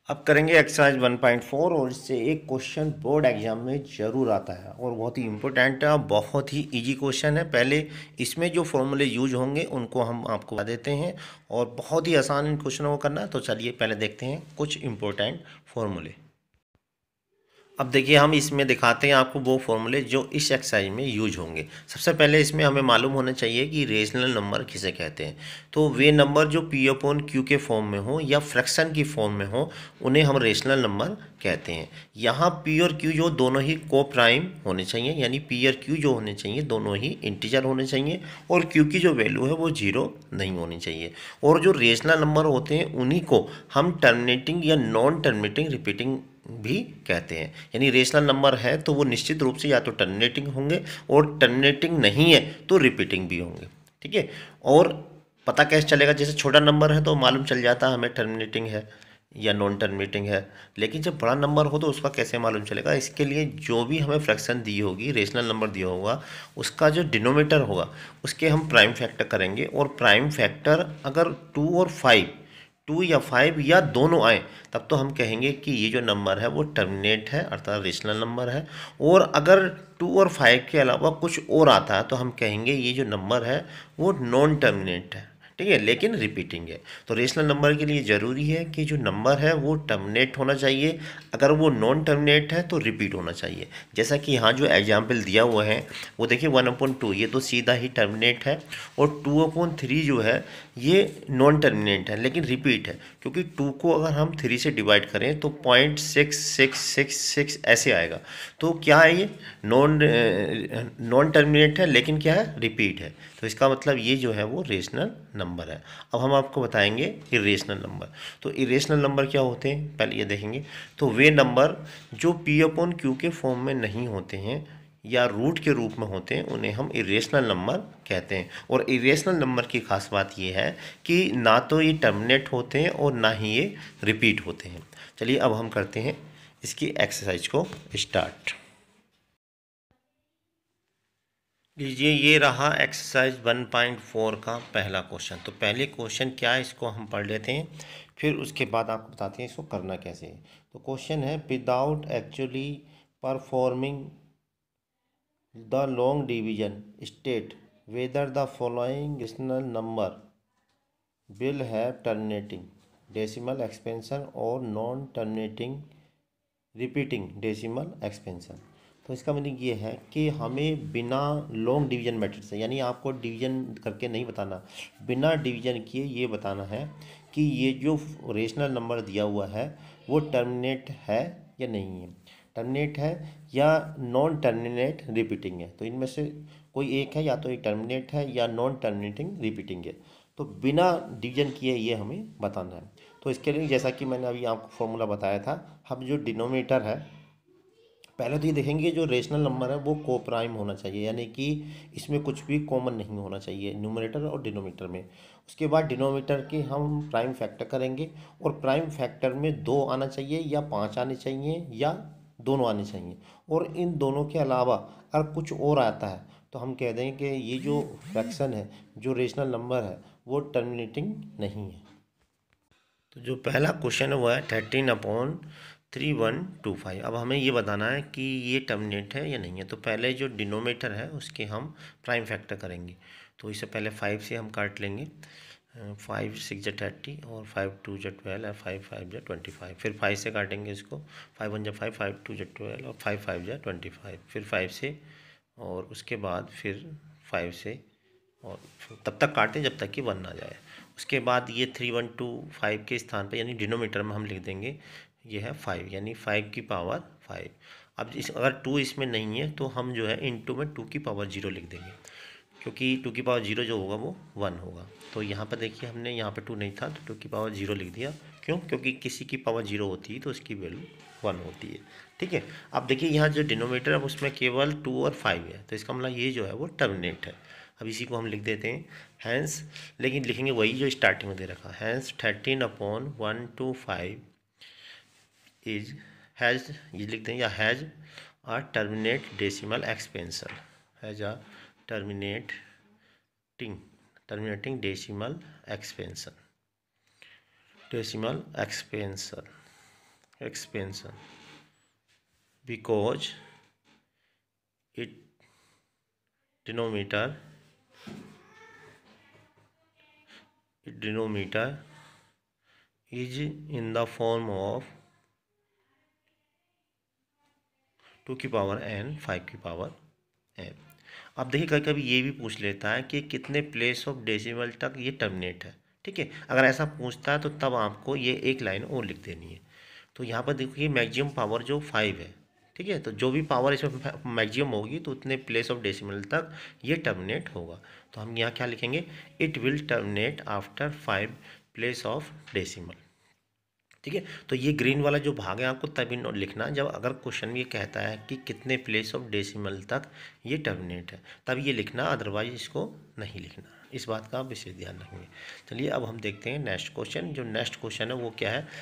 अब करेंगे एक्सरसाइज 1.4 और इससे एक क्वेश्चन बोर्ड एग्जाम में ज़रूर आता है और बहुत ही इम्पोर्टेंट है और बहुत ही इजी क्वेश्चन है। पहले इसमें जो फॉर्मूले यूज होंगे उनको हम आपको बता देते हैं और बहुत ही आसान इन क्वेश्चनों को करना है। तो चलिए पहले देखते हैं कुछ इम्पोर्टेंट फॉर्मूले। अब देखिए हम इसमें दिखाते हैं आपको वो फॉर्मूले जो इस एक्सरसाइज में यूज होंगे। सबसे पहले इसमें हमें मालूम होना चाहिए कि रेशनल नंबर किसे कहते हैं। तो वे नंबर जो पी अपॉन क्यू के फॉर्म में हो या फ्रैक्शन की फॉर्म में हो उन्हें हम रेशनल नंबर कहते हैं। यहाँ पी और क्यू जो दोनों ही को प्राइम होने चाहिए, यानी पी और क्यू जो होने चाहिए दोनों ही इंटीजर होने चाहिए और क्यू की जो वैल्यू है वो जीरो नहीं होनी चाहिए। और जो रेशनल नंबर होते हैं उन्हीं को हम टर्मिनेटिंग या नॉन टर्मिनेटिंग रिपीटिंग भी कहते हैं। यानी रेशनल नंबर है तो वो निश्चित रूप से या तो टर्मिनेटिंग होंगे और टर्मिनेटिंग नहीं है तो रिपीटिंग भी होंगे। ठीक है। और पता कैसे चलेगा, जैसे छोटा नंबर है तो मालूम चल जाता है हमें टर्मिनेटिंग है या नॉन टर्मिनेटिंग है, लेकिन जब बड़ा नंबर हो तो उसका कैसे मालूम चलेगा। इसके लिए जो भी हमें फ्रैक्शन दी होगी, रेशनल नंबर दिया होगा, उसका जो डिनोमिनेटर होगा उसके हम प्राइम फैक्टर करेंगे। और प्राइम फैक्टर अगर 2 या 5 या दोनों आए तब तो हम कहेंगे कि ये जो नंबर है वो टर्मिनेट है अर्थात रेशनल नंबर है। और अगर 2 और 5 के अलावा कुछ और आता है तो हम कहेंगे ये जो नंबर है वो नॉन टर्मिनेट है। ठीक है, लेकिन रिपीटिंग है। तो रेशनल नंबर के लिए ज़रूरी है कि जो नंबर है वो टर्मिनेट होना चाहिए, अगर वो नॉन टर्मिनेट है तो रिपीट होना चाहिए। जैसा कि यहाँ जो एग्जाम्पल दिया हुआ है वो देखिए 1/2 ये तो सीधा ही टर्मिनेट है और 2/3 जो है ये नॉन टर्मिनेट है लेकिन रिपीट है, क्योंकि 2 को अगर हम 3 से डिवाइड करें तो 0.6666 ऐसे आएगा। तो क्या है ये नॉन नॉन टर्मिनेट है लेकिन क्या है रिपीट है। तो इसका मतलब ये जो है वो रेशनल नंबर है। अब हम आपको बताएंगे इरेशनल नंबर। तो इरेशनल नंबर क्या होते हैं पहले ये देखेंगे। तो वे नंबर जो पी अपॉन क्यू के फॉर्म में नहीं होते हैं या रूट के रूप में होते हैं उन्हें हम इरेशनल नंबर कहते हैं। और इरेशनल नंबर की खास बात ये है कि ना तो ये टर्मिनेट होते हैं और ना ही ये रिपीट होते हैं। चलिए अब हम करते हैं इसकी एक्सरसाइज को स्टार्ट। लीजिए ये रहा एक्सरसाइज 1.4 का पहला क्वेश्चन। तो पहले क्वेश्चन क्या है इसको हम पढ़ लेते हैं, फिर उसके बाद आपको बताते हैं इसको करना कैसे है। तो क्वेश्चन है without actually performing the long division state whether the following rational number will have terminating decimal expansion और non terminating repeating decimal expansion. तो इसका मीनिंग ये है कि हमें बिना लॉन्ग डिवीजन मेथड से, यानी आपको डिवीजन करके नहीं बताना, बिना डिवीजन किए ये बताना है कि ये जो रेशनल नंबर दिया हुआ है वो टर्मिनेट है या नहीं है, टर्मिनेट है या नॉन टर्मिनेट रिपीटिंग है। तो इनमें से कोई एक है, या तो ये टर्मिनेट है या नॉन टर्मिनेटिंग रिपीटिंग है। तो बिना डिवीजन किए ये हमें बताना है। तो इसके लिए जैसा कि मैंने अभी आपको फॉर्मूला बताया था, हम जो डिनोमिनेटर है पहले तो ये देखेंगे जो रेशनल नंबर है वो को प्राइम होना चाहिए, यानी कि इसमें कुछ भी कॉमन नहीं होना चाहिए न्यूमरेटर और डिनोमिनेटर में। उसके बाद डिनोमिनेटर के हम प्राइम फैक्टर करेंगे और प्राइम फैक्टर में 2 आना चाहिए या 5 आने चाहिए या दोनों आने चाहिए। और इन दोनों के अलावा अगर कुछ और आता है तो हम कह देंगे कि ये जो फ्रैक्शन है, जो रेशनल नंबर है, वो टर्मिनेटिंग नहीं है। तो जो पहला क्वेश्चन है वो है 13/3125। अब हमें ये बताना है कि ये टर्मिनेट है या नहीं है। तो पहले जो डिनोमिनेटर है उसके हम प्राइम फैक्टर करेंगे। तो इससे पहले 5 से हम काट लेंगे, 5 6 जा 30 और 5 2 जा 12 और 5 5 जा 25। फिर 5 से काटेंगे इसको, 5 1 जा 5, 5 2 जा 12 और 5 5 जा 25। फिर 5 से और उसके बाद फिर 5 से और तब तक काटें जब तक कि 1 ना जाए। उसके बाद ये 3125 के स्थान पर यानी डिनोमीटर में हम लिख देंगे ये है 5, यानी 5 की पावर 5। अब इस अगर 2 इसमें नहीं है तो हम जो है इनटू में 2 की पावर 0 लिख देंगे, क्योंकि 2 की पावर 0 जो होगा वो 1 होगा। तो यहाँ पर देखिए हमने यहाँ पर 2 नहीं था तो 2 की पावर 0 लिख दिया। क्यों? क्योंकि किसी की पावर 0 होती है तो उसकी वैल्यू 1 होती है। ठीक है। अब देखिए यहाँ जो डिनोमीटर है उसमें केवल 2 और 5 है, तो इसका मतलब ये जो है वो टर्मिनेट है। अब इसी को हम लिख देते हैं हैंस, लेकिन लिखेंगे वही जो स्टार्टिंग में दे रखा है, हैंस 13/125 इज हैज, ये लिख दें, या has a terminate decimal expansion, has a terminating decimal expansion. expansion because it denominator is in the form of 2 की पावर n 5 की पावर n। अब देखिए कभी कभी ये भी पूछ लेता है कि कितने प्लेस ऑफ डेसिमल तक ये टर्मिनेट है। ठीक है, अगर ऐसा पूछता है तो तब आपको ये एक लाइन और लिख देनी है। तो यहाँ पर देखिए मैक्सिमम पावर जो 5 है। ठीक है, तो जो भी पावर इसमें मैक्सिमम होगी तो उतने प्लेस ऑफ डेसिमल तक ये टर्मिनेट होगा। तो हम यहाँ क्या लिखेंगे, it will terminate after 5 place of decimal. ठीक है, तो ये ग्रीन वाला जो भाग है आपको तभी नोट लिखना जब अगर क्वेश्चन ये कहता है कि कितने प्लेस ऑफ डेसिमल तक ये टर्मिनेट है, तब ये लिखना, अदरवाइज इसको नहीं लिखना। इस बात का आप विशेष ध्यान रखेंगे। चलिए अब हम देखते हैं नेक्स्ट क्वेश्चन। जो नेक्स्ट क्वेश्चन है वो क्या है,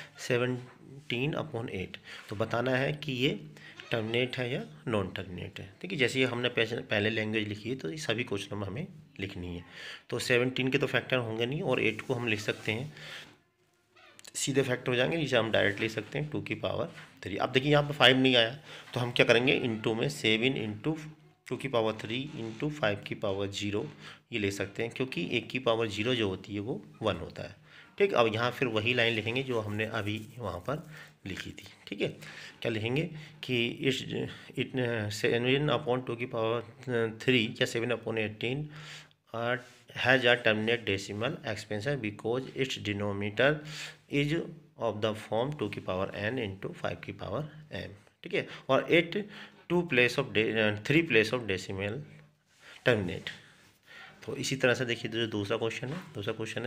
17/8। तो बताना है कि ये टर्मिनेट है या नॉन टर्मिनेट है। ठीक है, जैसे ये हमने पहले लैंग्वेज लिखी है तो ये सभी क्वेश्चन में हमें लिखनी है। तो 17 के तो फैक्टर होंगे नहीं और 8 को हम लिख सकते हैं, सीधे फैक्टर हो जाएंगे, जिसे हम डायरेक्ट ले सकते हैं 2 की पावर 3। अब देखिए यहाँ पर 5 नहीं आया तो हम क्या करेंगे, इनटू में 7 इंटू 2 की पावर 3 इंटू 5 की पावर 0 ये ले सकते हैं, क्योंकि 1 की पावर 0 जो होती है वो 1 होता है। ठीक, अब यहाँ फिर वही लाइन लिखेंगे जो हमने अभी वहाँ पर लिखी थी। ठीक है, क्या लिखेंगे कि इट 7/2 की पावर 3 या 7/18 has a terminate decimal expansion because its denominator is of the form 2 की पावर n इंटू 5 की पावर m। ठीक है, और 3 प्लेस ऑफ डेसिमल टर्मिनेट। तो इसी तरह से देखिए जो दूसरा क्वेश्चन है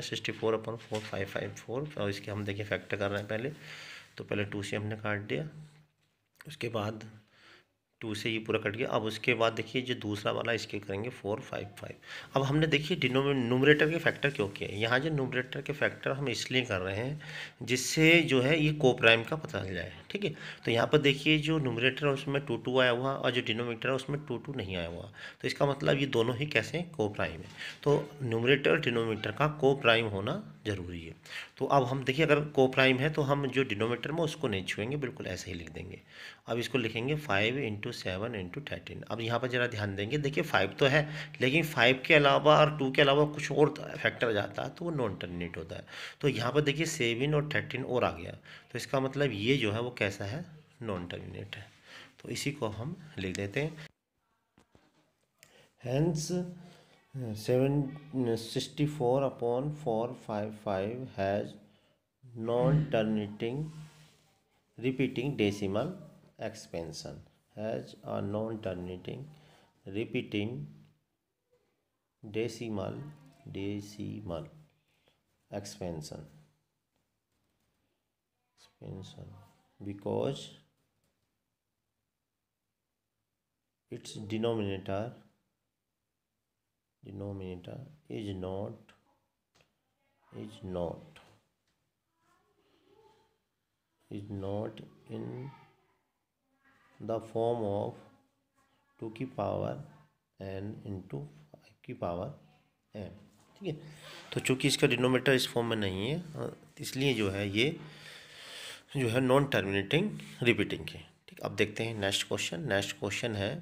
64/4554 और इसके हम देखिए फैक्टर कर रहे हैं। पहले 2 से हमने काट दिया, उसके बाद 2 से ये पूरा कट गया। अब उसके बाद देखिए जो दूसरा वाला इसके करेंगे 455। अब हमने देखिए न्यूमरेटर के फैक्टर क्यों किए, यहाँ जो न्यूमरेटर के फैक्टर हम इसलिए कर रहे हैं जिससे जो है ये कोप्राइम का पता चल जाए। ठीक है, तो यहाँ पर देखिए जो न्यूमरेटर है उसमें 2 आया हुआ और जो डिनोमिनेटर है उसमें 2 नहीं आया हुआ, तो इसका मतलब ये दोनों ही कैसे हैं, कोप्राइम है। तो न्यूमरेटर डिनोमिनेटर का कोप्राइम होना जरूरी है। तो अब हम देखिए अगर कोप्राइम है तो हम जो डिनोमिनेटर में उसको नहीं छुएंगे, बिल्कुल ऐसे ही लिख देंगे। अब इसको लिखेंगे 5 इंटू 7 इंटू 13। अब यहाँ पर ज़रा ध्यान देंगे, देखिए 5 तो है लेकिन 5 के अलावा और 2 के अलावा कुछ और फैक्टर जाता है तो वो नॉन टर्मिनेट होता है। तो यहाँ पर देखिए 7 और 13 और आ गया, तो इसका मतलब ये जो है वो कैसा है, नॉन टर्मिनेट है। तो इसी को हम लिख देते हैं। Hence 64/455 has non terminating repeating decimal expansion, has a non-terminating repeating decimal expansion because its denominator is not in the form of 2 की पावर n इंटू 5 की पावर m। ठीक है, तो चूंकि इसका डिनोमिनेटर इस फॉर्म में नहीं है इसलिए जो है ये जो है नॉन टर्मिनेटिंग रिपीटिंग के। ठीक, अब देखते हैं नेक्स्ट क्वेश्चन है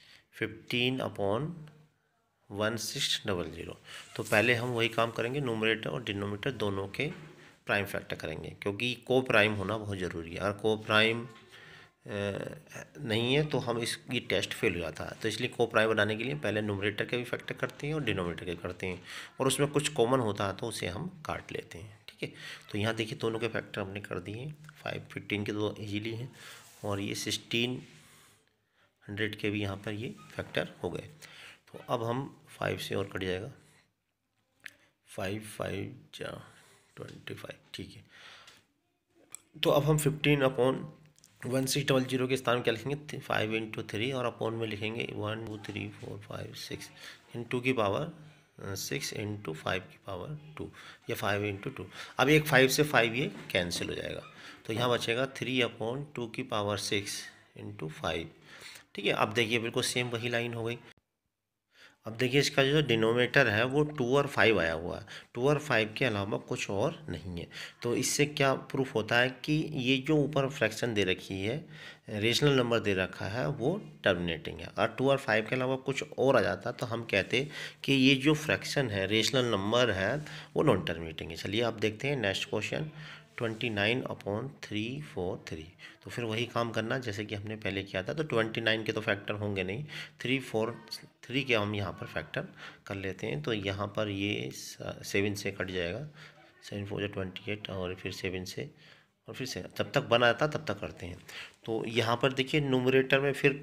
15/1600। तो पहले हम वही काम करेंगे, न्यूमरेटर और डिनोमिनेटर दोनों के प्राइम फैक्टर करेंगे, क्योंकि को प्राइम होना बहुत ज़रूरी है। अगर को प्राइम नहीं है तो हम ये टेस्ट फेल हो जाता है। तो इसलिए को प्राइम बनाने के लिए पहले न्यूमरेटर के भी फैक्टर करते हैं और डिनोमिनेटर के करते हैं, और उसमें कुछ कॉमन होता है तो उसे हम काट लेते हैं। ठीक है, तो यहाँ देखिए दोनों के फैक्टर हमने कर दिए। 15 के तो ईजीली हैं और ये 1600 के भी यहाँ पर ये फैक्टर हो गए। तो अब हम 5 से और कट जाएगा, 5 5 25। ठीक है, तो अब हम 15/1600 के स्थान में क्या लिखेंगे, 5 इंटू 3 और अपॉन में लिखेंगे 1 2 3 4 5 6 इंटू की पावर 6 इंटू 5 की पावर 2 या 5 इंटू 2। अब एक 5 से 5 ये कैंसिल हो जाएगा, तो यहाँ बचेगा 3/2 की पावर 6 इंटू 5। ठीक है, अब देखिए बिल्कुल सेम वही लाइन हो गई। अब देखिए इसका जो डिनोमिनेटर है वो 2 और 5 आया हुआ है, 2 और 5 के अलावा कुछ और नहीं है। तो इससे क्या प्रूफ होता है कि ये जो ऊपर फ्रैक्शन दे रखी है, रेशनल नंबर दे रखा है, वो टर्मिनेटिंग है। और 2 और 5 के अलावा कुछ और आ जाता तो हम कहते कि ये जो फ्रैक्शन है, रेशनल नंबर है, वो नॉन टर्मिनेटिंग है। चलिए आप देखते हैं नेक्स्ट क्वेश्चन, 29/343। तो फिर वही काम करना जैसे कि हमने पहले किया था। तो 29 के तो फैक्टर होंगे नहीं, 3 के हम यहाँ पर फैक्टर कर लेते हैं। तो यहाँ पर ये 7 से कट जाएगा, 7 4 28, और फिर 7 से, और फिर से जब तक बना था तब तक करते हैं। तो यहाँ पर देखिए न्यूमरेटर में फिर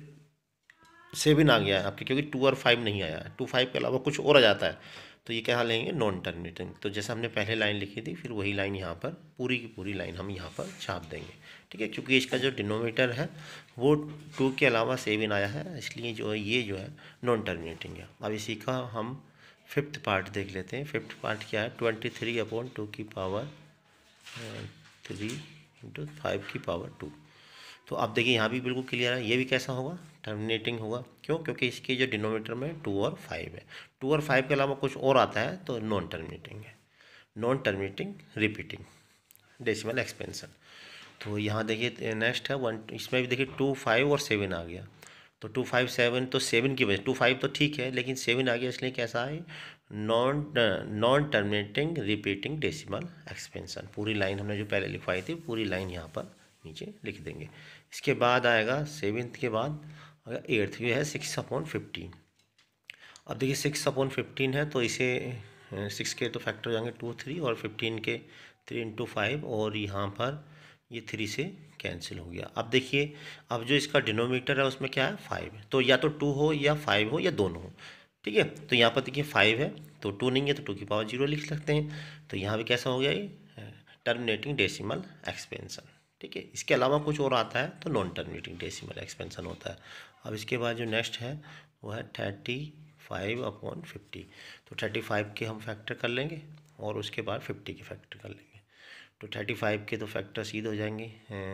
7 आ गया है आपके, क्योंकि 2 और 5 नहीं आया है, 2 5 के अलावा कुछ और आ जाता है तो ये क्या लेंगे, नॉन टर्मिनेटिंग। तो जैसे हमने पहले लाइन लिखी थी, फिर वही लाइन यहाँ पर पूरी की पूरी लाइन हम यहाँ पर छाप देंगे। ठीक है, क्योंकि इसका जो डिनोमिनेटर है वो 2 के अलावा 7 आया है, इसलिए जो है ये जो है नॉन टर्मिनेटिंग है। अब इसी का हम 5th पार्ट देख लेते हैं। 5th पार्ट क्या है, 23/2 की पावर 3 × 5 की पावर 2। तो आप देखिए यहाँ भी बिल्कुल क्लियर है, ये भी कैसा होगा, टर्मिनेटिंग होगा। क्यों, क्योंकि इसके जो डिनोमिनेटर में 2 और 5 है, 2 और 5 के अलावा कुछ और आता है तो नॉन टर्मिनेटिंग है। Non terminating repeating decimal expansion. तो यहाँ देखिए नेक्स्ट है 1, इसमें भी देखिए 2 5 और 7 आ गया। तो 2 5 7, तो 7 की वजह 2 5 तो ठीक है, लेकिन 7 आ गया, इसलिए कैसा है, non terminating repeating decimal expansion. पूरी लाइन हमने जो पहले लिखवाई थी, पूरी लाइन यहाँ पर नीचे लिख देंगे। इसके बाद आएगा 7th के बाद अगर 8th ये है 6/15। अब देखिए 6/15 है, तो इसे 6 के तो फैक्टर हो जाएंगे 2 3, और 15 के 3 × 5, और यहाँ पर ये 3 से कैंसिल हो गया। अब देखिए अब जो इसका डिनोमिनेटर है उसमें क्या है, 5 है, तो या तो 2 हो या 5 हो या दोनों हो। ठीक है, तो यहाँ पर देखिए 5 है तो 2 नहीं है, तो 2 की पावर 0 लिख सकते हैं। तो यहाँ भी कैसा हो गया, ये टर्मिनेटिंग डेसिमल एक्सपेंशन। ठीक है, इसके अलावा कुछ और आता है तो नॉन टर्मिनेटिंग डेसिमल एक्सपेंशन होता है। अब इसके बाद जो नेक्स्ट है वो है 35/50। तो 35 के हम फैक्टर कर लेंगे और उसके बाद 50 के फैक्टर कर लेंगे। तो 35 के तो फैक्टर सीधे हो जाएंगे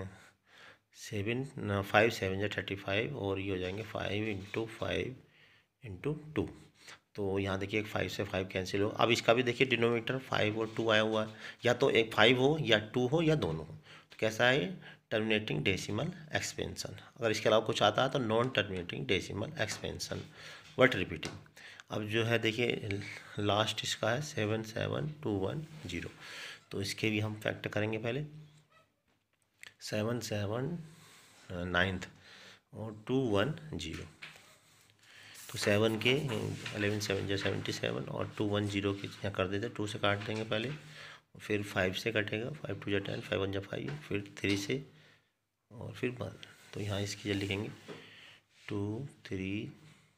5 7 या 35, और ये हो जाएंगे 5 × 5 × 2। तो यहाँ देखिए 5 से 5 कैंसिल हो। अब इसका भी देखिए डिनोमिनेटर 5 और 2 आया हुआ है, या तो एक 5 हो या 2 हो या दोनों हो। तो कैसा है, टर्मिनेटिंग डेसिमल एक्सपेंशन। अगर इसके अलावा कुछ आता है तो non terminating decimal expansion but repeating. अब जो है देखिए लास्ट इसका है 77210। तो इसके भी हम फैक्टर करेंगे पहले, 7 7 9th और 210। तो 7 के 11 7 या 77, और 210 के यहाँ कर देते, 2 से काट देंगे पहले, फिर 5 से कटेगा, 5 2 या 10, 5 1 या 5, फिर 3 से, और फिर 1। तो यहाँ इसकी जल्दी लिखेंगे 2 3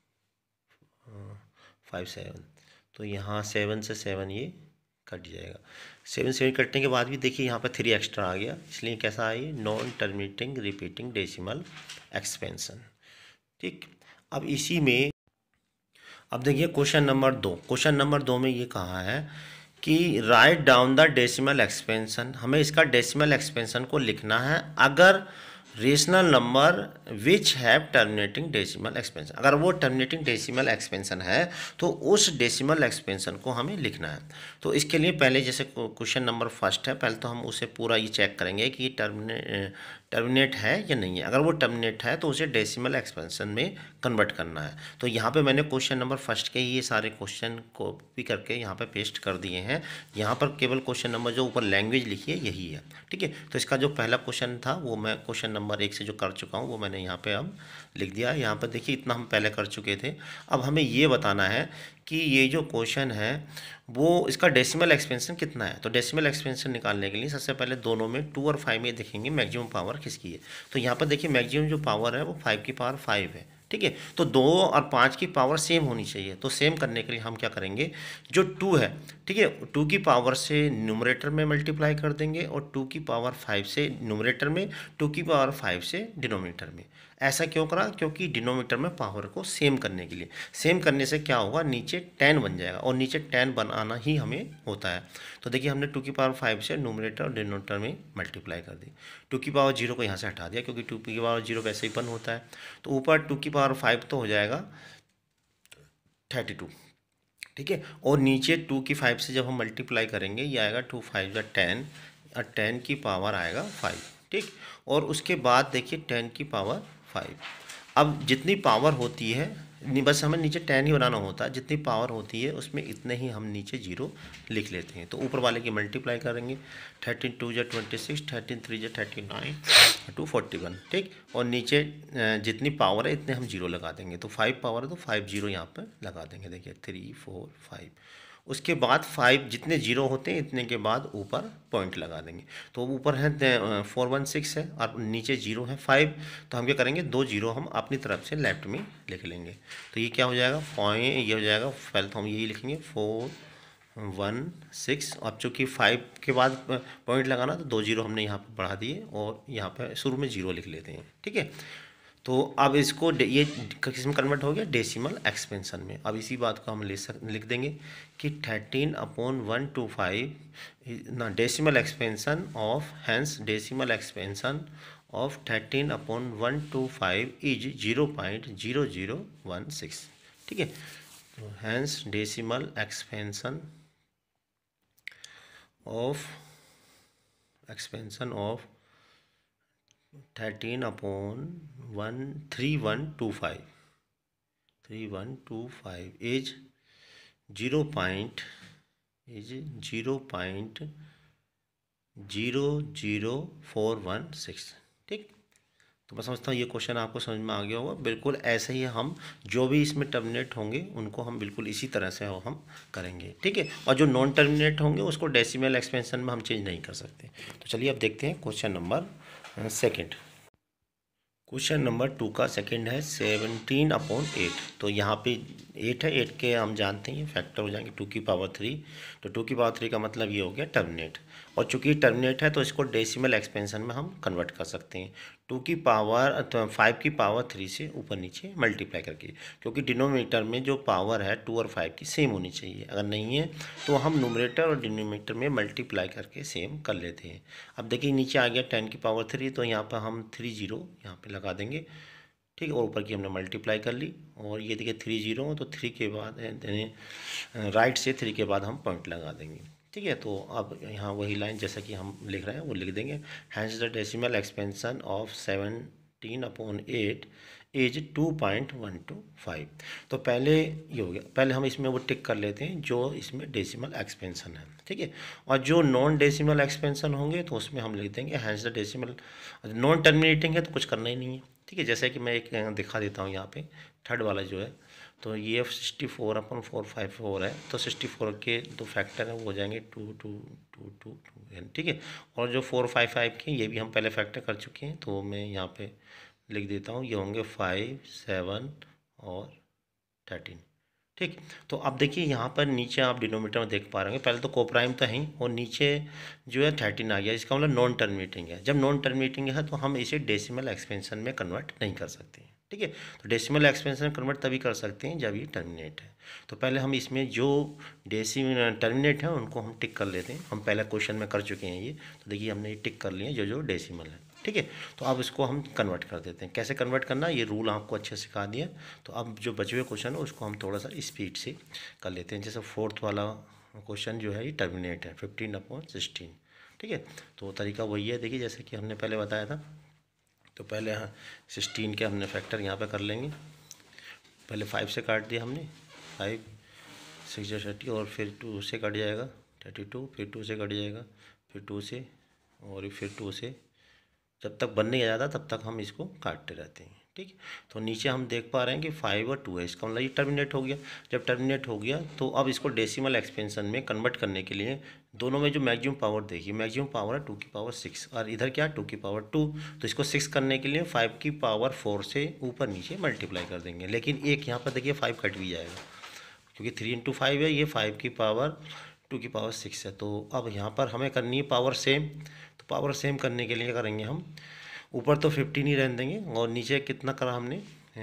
5 7। तो यहाँ 7 से 7 ये कट जाएगा। 7 7 कटने के बाद भी देखिए यहाँ पर 3 एक्स्ट्रा आ गया, इसलिए कैसा है, non terminating repeating decimal expansion. ठीक, अब इसी में अब देखिए क्वेश्चन नंबर 2। क्वेश्चन नंबर 2 में ये कहा है कि right down the decimal expansion. हमें इसका डेसिमल एक्सपेंशन को लिखना है अगर rational number which have terminating decimal expansion, अगर वो टर्मिनेटिंग डेसिमल एक्सपेंशन है तो उस डेसिमल एक्सपेंशन को हमें लिखना है। तो इसके लिए पहले जैसे क्वेश्चन नंबर फर्स्ट है, पहले तो हम उसे पूरा ये चेक करेंगे कि टर्मिनेट है या नहीं है। अगर वो टर्मिनेट है तो उसे डेसिमल एक्सपेंशन में कन्वर्ट करना है। तो यहाँ पे मैंने क्वेश्चन नंबर फर्स्ट के ये सारे क्वेश्चन कॉपी करके यहाँ पे पेस्ट कर दिए हैं। यहाँ पर केवल क्वेश्चन नंबर जो ऊपर लैंग्वेज लिखी है यही है। ठीक है, तो इसका जो पहला क्वेश्चन था वो मैं क्वेश्चन नंबर 1 से जो कर चुका हूँ वो मैंने यहाँ पे अब लिख दिया। यहाँ पर देखिए इतना हम पहले कर चुके थे। अब हमें ये बताना है कि ये जो क्वेश्चन है वो इसका डेसिमल एक्सपेंशन कितना है। तो डेसिमल एक्सपेंशन निकालने के लिए सबसे पहले दोनों में 2 और 5 में देखेंगे मैक्सिमम पावर किसकी है। तो यहाँ पर देखिए मैक्सिमम जो पावर है वो 5 की पावर 5 है। ठीक है, तो 2 और 5 की पावर सेम होनी चाहिए। तो सेम करने के लिए हम क्या करेंगे, जो 2 है, ठीक है, 2 की पावर से न्यूमरेटर में मल्टीप्लाई कर देंगे, और 2 की पावर 5 से न्यूमरेटर में, 2 की पावर 5 से डिनोमिनेटर में। ऐसा क्यों करा, क्योंकि डिनोमिनेटर में पावर को सेम करने के लिए। सेम करने से क्या होगा, नीचे 10 बन जाएगा, और नीचे 10 बनाना ही हमें होता है। तो देखिए हमने 2 की पावर 5 से न्यूमरेटर और डिनोमिनेटर में मल्टीप्लाई कर दी। 2 की पावर 0 को यहाँ से हटा दिया, क्योंकि 2 की पावर 0 वैसे ही 1 होता है। तो ऊपर 2 की पावर 5 तो हो जाएगा 32, ठीक है। और नीचे 2 की 5 से जब हम मल्टीप्लाई करेंगे ये आएगा 2 5 या 10 और 10 की पावर आएगा 5, ठीक। और उसके बाद देखिए 10 की पावर 5। अब जितनी पावर होती है नहीं, बस हमें नीचे 10 ही बनाना होता है, जितनी पावर होती है उसमें इतने ही हम नीचे जीरो लिख लेते हैं। तो ऊपर वाले की मल्टीप्लाई करेंगे, 13 2 या 26, 13 3 या 39, 241, ठीक। और नीचे जितनी पावर है इतने हम जीरो लगा देंगे। तो 5 पावर है तो 5 जीरो यहाँ पर लगा देंगे, देखिए 3 4 5। उसके बाद 5 जितने जीरो होते हैं इतने के बाद ऊपर पॉइंट लगा देंगे। तो ऊपर है 416 है और नीचे जीरो है 5, तो हम क्या करेंगे, 2 जीरो हम अपनी तरफ से लेफ्ट में लिख लेंगे। तो ये क्या हो जाएगा, पॉइंट, ये हो जाएगा, पहले तो हम यही लिखेंगे 416। अब चूँकि 5 के बाद पॉइंट लगाना तो 2 जीरो हमने यहाँ पर बढ़ा दिए और यहाँ पर शुरू में जीरो लिख लेते हैं, ठीक है। तो अब इसको ये किस में कन्वर्ट हो गया, डेसिमल एक्सपेंशन में। अब इसी बात को हम लिख देंगे कि 13/125 ना decimal expansion of, hence decimal expansion of 13/125 is 0.0016, ठीक है। तो hence decimal expansion of 13/3125 is 0.00416, ठीक। तो मैं समझता हूँ ये क्वेश्चन आपको समझ में आ गया होगा। बिल्कुल ऐसे ही हम जो भी इसमें टर्मिनेट होंगे उनको हम बिल्कुल इसी तरह से हम करेंगे, ठीक है। और जो नॉन टर्मिनेट होंगे उसको डेसिमल एक्सपेंशन में हम चेंज नहीं कर सकते। तो चलिए अब देखते हैं question number second. Question number 2 का सेकंड है 17/8। तो यहाँ पे 8 है, 8 के हम जानते हैं फैक्टर हो जाएंगे 2 की पावर 3। तो 2 की पावर 3 का मतलब ये हो गया टर्मिनेट। और चूंकि टर्मिनेट है तो इसको डेसिमल एक्सपेंशन में हम कन्वर्ट कर सकते हैं 2 की पावर 5 की पावर 3 से ऊपर नीचे मल्टीप्लाई करके, क्योंकि डिनोमिनेटर में जो पावर है 2 और 5 की सेम होनी चाहिए। अगर नहीं है तो हम न्यूमरेटर और डिनोमिनेटर में मल्टीप्लाई करके सेम कर लेते हैं। अब देखिए नीचे आ गया 10 की पावर 3, तो यहाँ पर हम 3 जीरो यहाँ पर लगा देंगे, ठीक है। और ऊपर की हमने मल्टीप्लाई कर ली और ये देखिए 3 जीरो, तो 3 के बाद यानी राइट से 3 के बाद हम पॉइंट लगा देंगे, ठीक है। तो अब यहाँ वही लाइन जैसा कि हम लिख रहे हैं वो लिख देंगे, hence the decimal expansion of 17/8 is 2.125। तो पहले ये हो गया, पहले हम इसमें वो टिक कर लेते हैं जो इसमें डेसिमल एक्सपेंशन है, ठीक है। और जो नॉन डेसिमल एक्सपेंशन होंगे तो उसमें हम लिख देंगे hence the decimal. Non terminating है तो कुछ करना ही नहीं है, ठीक है। जैसे कि मैं एक दिखा देता हूँ यहाँ पे थर्ड वाला जो है, तो ये 64/454 है, तो 64 के दो फैक्टर हैं वो हो जाएंगे 2 2 2 2 2, ठीक है। और जो 455 के ये भी हम पहले फैक्टर कर चुके हैं, तो मैं यहाँ पे लिख देता हूँ, ये होंगे 5 7 और 13, ठीक। तो अब देखिए यहाँ पर नीचे आप डिनोमीटर में देख पा रहे हैं, पहले तो कोप्राइम तो है ही और नीचे जो है 13 आ गया, इसका मतलब नॉन टर्मिनेटिंग है। जब नॉन टर्मिनेटिंग है तो हम इसे डेसिमल एक्सपेंशन में कन्वर्ट नहीं कर सकते, ठीक है। तो डेसिमल एक्सपेंशन में कन्वर्ट तभी कर सकते हैं जब ये टर्मिनेट है। तो पहले हम इसमें जो डेसिमल टर्मिनेट है उनको हम टिक कर लेते हैं। हम पहले क्वेश्चन में कर चुके हैं ये, तो देखिए हमने ये टिक कर लिए जो डेसिमल है, ठीक है। तो अब इसको हम कन्वर्ट कर देते हैं। कैसे कन्वर्ट करना ये रूल आपको अच्छे से सिखा दिया। तो अब जो बचे हुए क्वेश्चन है उसको हम थोड़ा सा स्पीड से कर लेते हैं। जैसे फोर्थ वाला क्वेश्चन जो है ये टर्मिनेट है 15/16, ठीक है। तो तरीका वही है, देखिए जैसे कि हमने पहले बताया था। तो पहले 16 के हमने फैक्टर यहाँ पे कर लेंगे। पहले 5 से काट दिया हमने, 5 6 30, और फिर 2 से कट जाएगा 32, फिर 2 से कट जाएगा, फिर 2 से, और फिर 2 से, जब तक बन नहीं आ जाता तब तक हम इसको काटते रहते हैं, ठीक। तो नीचे हम देख पा रहे हैं कि 5 और 2 है, इसका मतलब ये टर्मिनेट हो गया। जब टर्मिनेट हो गया तो अब इसको डेसिमल एक्सपेंशन में कन्वर्ट करने के लिए दोनों में जो मैक्सिमम पावर देखिए, मैक्सिमम पावर है 2 की पावर 6 और इधर क्या 2 की पावर 2। तो इसको 6 करने के लिए 5 की पावर 4 से ऊपर नीचे मल्टीप्लाई कर देंगे। लेकिन एक यहाँ पर देखिए 5 कट भी जाएगा, क्योंकि 3 × 5 है, ये 5 की पावर 2 की पावर 6 है। तो अब यहाँ पर हमें करनी है पावर सेम। तो पावर सेम करने के लिए क्या करेंगे, हम ऊपर तो 15 ही रहने देंगे और नीचे कितना करा हमने,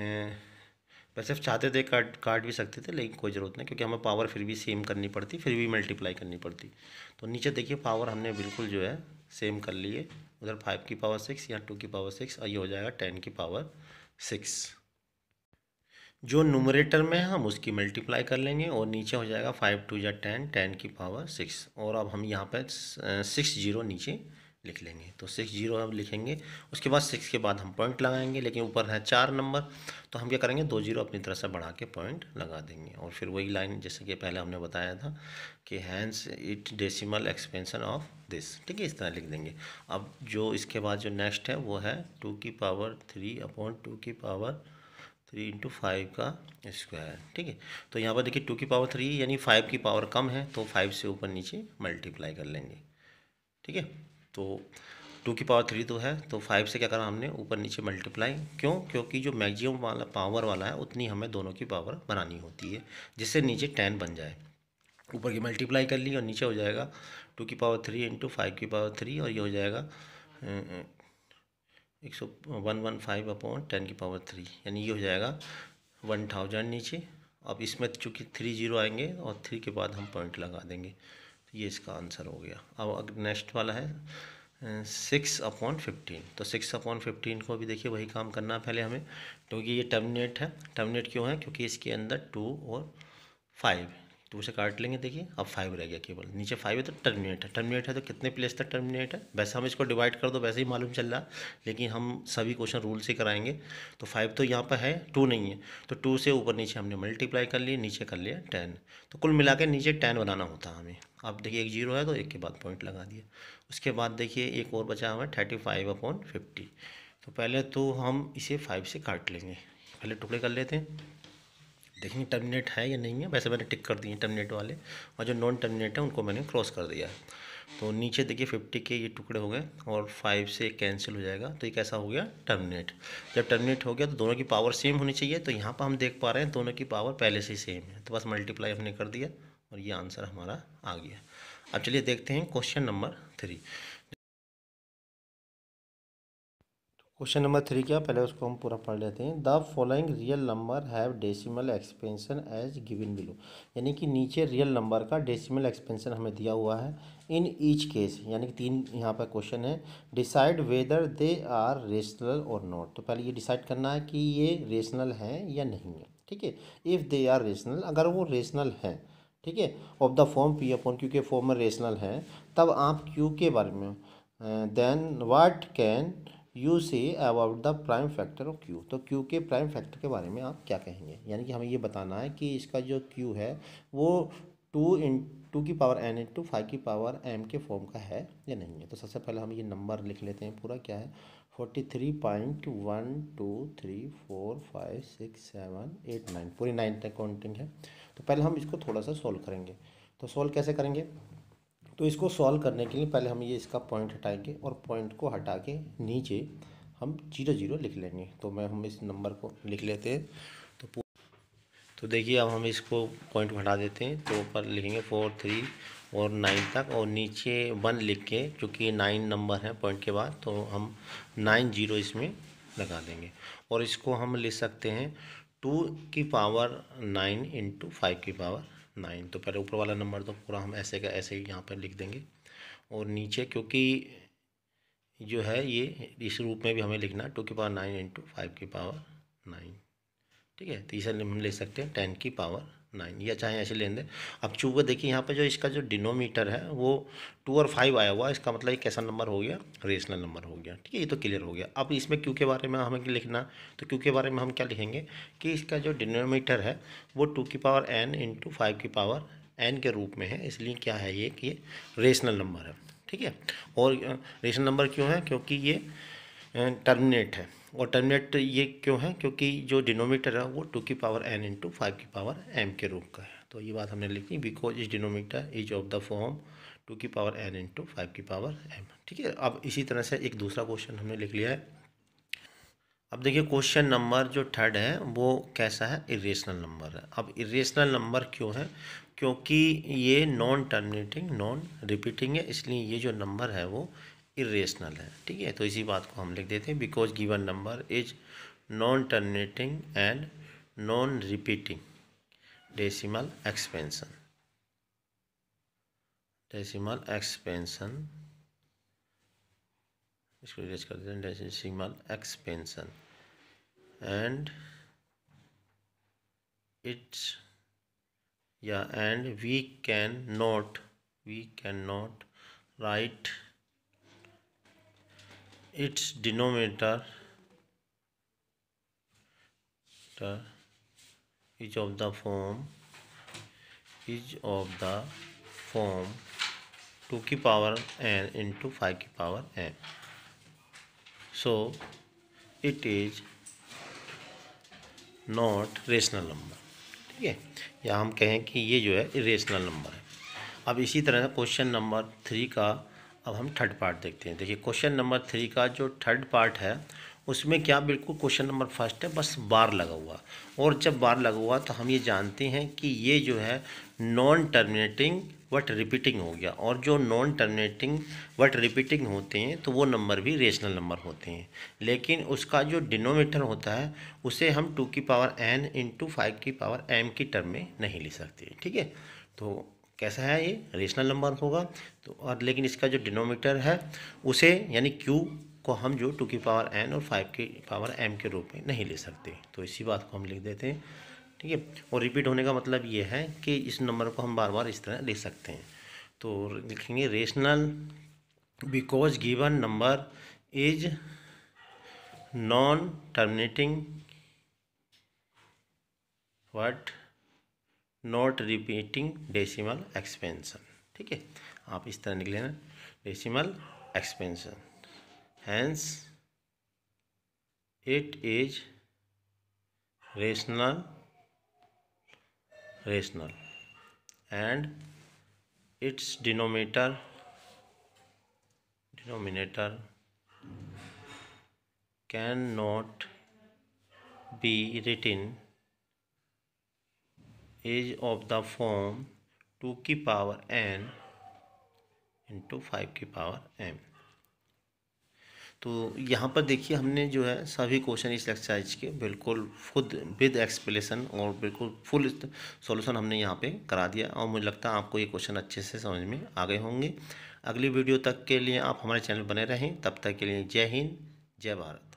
वैसे चाहते थे काट भी सकते थे, लेकिन कोई ज़रूरत नहीं, क्योंकि हमें पावर फिर भी सेम करनी पड़ती, फिर भी मल्टीप्लाई करनी पड़ती। तो नीचे देखिए पावर हमने बिल्कुल जो है सेम कर लिए, उधर 5 की पावर 6 या 2 की पावर 6, और ये हो जाएगा 10 की पावर 6। जो न्यूमरेटर में है हम उसकी मल्टीप्लाई कर लेंगे और नीचे हो जाएगा 5 2 या 10, 10 की पावर 6। और अब हम यहाँ पे 6 जीरो नीचे लिख लेंगे, तो 6 जीरो अब लिखेंगे। उसके बाद 6 के बाद हम पॉइंट लगाएंगे, लेकिन ऊपर है 4 नंबर, तो हम क्या करेंगे 2 जीरो अपनी तरफ से बढ़ा के पॉइंट लगा देंगे। और फिर वही लाइन जैसे कि पहले हमने बताया था कि hence it decimal expansion of this, ठीक है, इस तरह लिख देंगे। अब जो इसके बाद जो नेक्स्ट है वो है 2 की पावर 3 अपॉन 2 की पावर 3 इंटू 5 का स्क्वायर, ठीक है। तो यहाँ पर देखिए 2 की पावर 3 यानी 5 की पावर कम है, तो 5 से ऊपर नीचे मल्टीप्लाई कर लेंगे, ठीक है। तो 2 की पावर 3 तो है, तो 5 से क्या करा हमने ऊपर नीचे मल्टीप्लाई, क्यों? क्योंकि जो मैक्सिमम वाला पावर वाला है उतनी हमें दोनों की पावर बनानी होती है, जिससे नीचे 10 बन जाए। ऊपर की मल्टीप्लाई कर ली और नीचे हो जाएगा 2 की पावर 3 इंटू 5 की पावर 3, और ये हो जाएगा 115 अपॉन 10 की पावर 3, यानी ये हो जाएगा 1000 नीचे। अब इसमें चूँकि 3 जीरो आएंगे और 3 के बाद हम पॉइंट लगा देंगे, तो ये इसका आंसर हो गया। अब नेक्स्ट वाला है 6 अपॉन 15, तो 6 अपॉन 15 को भी देखिए वही काम करना है पहले हमें, क्योंकि ये टर्मिनेट है। टर्मिनेट क्यों है? क्योंकि इसके अंदर 2 और 5, 2 से काट लेंगे, देखिए अब 5 रह गया केवल, नीचे 5 है तो टर्मिनेट है। टर्मिनेट है तो कितने प्लेस तक टर्मिनेट है? वैसे हम इसको डिवाइड कर दो वैसे ही मालूम चल रहा, लेकिन हम सभी क्वेश्चन रूल से कराएंगे। तो 5 तो यहाँ पर है, 2 नहीं है, तो 2 से ऊपर नीचे हमने मल्टीप्लाई कर लिए, नीचे कर लिया 10, तो कुल मिला के नीचे 10 बनाना होता हमें। अब देखिए एक जीरो है तो एक के बाद पॉइंट लगा दिया। उसके बाद देखिए एक और बचा हुआ है 35 अपॉन 50, तो पहले तो हम इसे 5 से काट लेंगे, पहले टुकड़े कर लेते हैं, देखेंगे टर्मिनेट है या नहीं है। वैसे मैंने टिक कर दिए टर्मिनेट वाले, और जो नॉन टर्मिनेट है उनको मैंने क्रॉस कर दिया है। तो नीचे देखिए 50 के ये टुकड़े हो गए और 5 से कैंसिल हो जाएगा, तो ये कैसा हो गया? टर्मिनेट। जब टर्मिनेट हो गया तो दोनों की पावर सेम होनी चाहिए, तो यहाँ पर हम देख पा रहे हैं दोनों की पावर पहले से ही सेम है, तो बस मल्टीप्लाई हमने कर दिया और ये आंसर हमारा आ गया। अब चलिए देखते हैं क्वेश्चन नंबर 3। क्वेश्चन नंबर 3 क्या, पहले उसको हम पूरा पढ़ लेते हैं। The following real number have decimal expansion as given below, यानी कि नीचे रियल नंबर का डेसिमल एक्सपेंशन हमें दिया हुआ है। इन ईच केस, यानी कि 3 यहाँ पर क्वेश्चन है। Decide whether they are rational और नॉट, तो पहले ये डिसाइड करना है कि ये रेशनल हैं या नहीं है, ठीक है। इफ़ दे आर रेशनल, अगर वो रेशनल हैं, ठीक है, of the form P upon Q के फॉर्म में रेशनल हैं, तब आप क्यू के बारे में then what can you say about the prime factor of Q, तो क्यू के प्राइम फैक्टर के बारे में आप क्या कहेंगे। यानी कि हमें ये बताना है कि इसका जो क्यू है वो 2 की पावर n इंटू 5 की पावर m के फॉर्म का है या नहीं है। तो सबसे पहले हम ये नंबर लिख लेते हैं पूरा, क्या है 43.123456789, पूरी 9 तक काउंटिंग है। तो पहले हम इसको थोड़ा सा सॉल्व करेंगे, तो सॉल्व कैसे करेंगे? तो इसको सॉल्व करने के लिए पहले हम ये इसका पॉइंट हटाएंगे और पॉइंट को हटा के नीचे हम 0 0 लिख लेंगे। तो हम इस नंबर को लिख लेते हैं। तो देखिए अब हम इसको पॉइंट को हटा देते हैं, तो ऊपर लिखेंगे 4 3 और 9 तक, और नीचे 1 लिख के, क्योंकि 9 नंबर है पॉइंट के बाद, तो हम 9 0 इसमें लगा देंगे। और इसको हम लिख सकते हैं 2 की पावर 9 इंटू 5 की पावर 9। तो पहले ऊपर वाला नंबर तो पूरा हम ऐसे का ऐसे ही यहाँ पर लिख देंगे, और नीचे क्योंकि जो है ये इस रूप में भी हमें लिखना है 2 की पावर 9 इंटू 5 की पावर 9, ठीक है। तीसरा हम ले सकते हैं 10 की पावर 9, या चाहे ऐसे लें दें। अब चूँकि देखिए यहाँ पे जो इसका जो डिनोमीटर है वो 2 और 5 आया हुआ है, इसका मतलब ये कैसा नंबर हो गया? रेशनल नंबर हो गया, ठीक है, ये तो क्लियर हो गया। अब इसमें क्यू के बारे में हमें लिखना, तो क्यू के बारे में हम क्या लिखेंगे कि इसका जो डिनोमीटर है वो 2 की पावर n इंटू 5 की पावर n के रूप में है, इसलिए क्या है ये कि ये रेशनल नंबर है, ठीक है। और रेशनल नंबर क्यों है? क्योंकि ये टर्मिनेट है। और टर्मिनेट ये क्यों है? क्योंकि जो डिनोमीटर है वो 2 की पावर n इंटू 5 की पावर m के रूप का है। तो ये बात हमने लिखी, because its denominator is of the form 2 की पावर n इंटू 5 की पावर m, ठीक है। अब इसी तरह से एक दूसरा क्वेश्चन हमने लिख लिया है। अब देखिए क्वेश्चन नंबर जो 3 है वो कैसा है? इरेशनल नंबर है। अब इरेशनल नंबर क्यों है? क्योंकि ये नॉन टर्मिनेटिंग नॉन रिपीटिंग है, इसलिए ये जो नंबर है वो इरेशनल है, ठीक है। तो इसी बात को हम लिख देते हैं, because given number is non terminating and non repeating decimal expansion, decimal expansion, इसको इरेज कर देते हैं, decimal expansion and its and we cannot write its denominator is of the form 2 की पावर n into 5 की power n. So it is not rational number. ठीक है, या हम कहें कि ये जो है इरेशनल नंबर है. अब इसी तरह से क्वेश्चन नंबर 3 का अब हम थर्ड पार्ट देखते हैं. देखिए क्वेश्चन नंबर 3 का जो थर्ड पार्ट है उसमें क्या बिल्कुल क्वेश्चन नंबर फर्स्ट है, बस बार लगा हुआ. और जब बार लगा हुआ तो हम ये जानते हैं कि ये जो है नॉन टर्मिनेटिंग बट रिपीटिंग हो गया. और जो नॉन टर्मिनेटिंग बट रिपीटिंग होते हैं तो वो नंबर भी रेशनल नंबर होते हैं. लेकिन उसका जो डिनोमिनेटर होता है उसे हम 2 की पावर n इंटू 5 की पावर m की टर्म में नहीं लिख सकते. ठीक है, तो कैसा है ये रेशनल नंबर होगा. तो और लेकिन इसका जो डिनोमिनेटर है उसे यानी q को हम जो 2 की पावर n और 5 की पावर m के रूप में नहीं ले सकते. तो इसी बात को हम लिख देते हैं. ठीक है, और रिपीट होने का मतलब ये है कि इस नंबर को हम बार बार इस तरह लिख सकते हैं. तो लिखेंगे rational because given number is non terminating but not repeating decimal expansion. ठीक है, आप इस तरह लिख लेना decimal expansion. Hence it is rational and its denominator cannot be written is of the form 2 की पावर n इंटू 5 की power m. तो यहाँ पर देखिए हमने जो है सभी क्वेश्चन इस एक्सरसाइज के बिल्कुल खुद विद एक्सप्लेनेशन और बिल्कुल फुल सॉल्यूशन हमने यहाँ पे करा दिया. और मुझे लगता है आपको ये क्वेश्चन अच्छे से समझ में आ गए होंगे. अगली वीडियो तक के लिए आप हमारे चैनल बने रहें. तब तक के लिए जय हिंद, जय भारत.